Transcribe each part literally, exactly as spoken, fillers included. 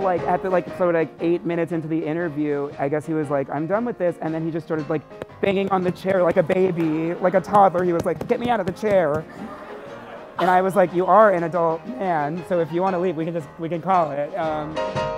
like at the like so like eight minutes into the interview, I guess he was like, I'm done with this, and then he just started like banging on the chair like a baby, like a toddler. He was like, get me out of the chair. And I was like, you are an adult man, so if you want to leave, we can just we can call it. Um,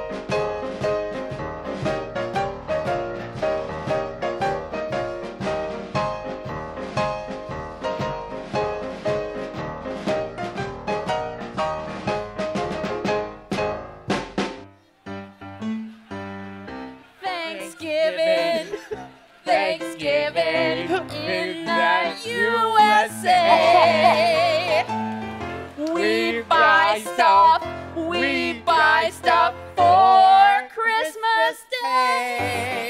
Thanksgiving, Thanksgiving in the U S A. We buy stuff, we buy stuff for Christmas Day.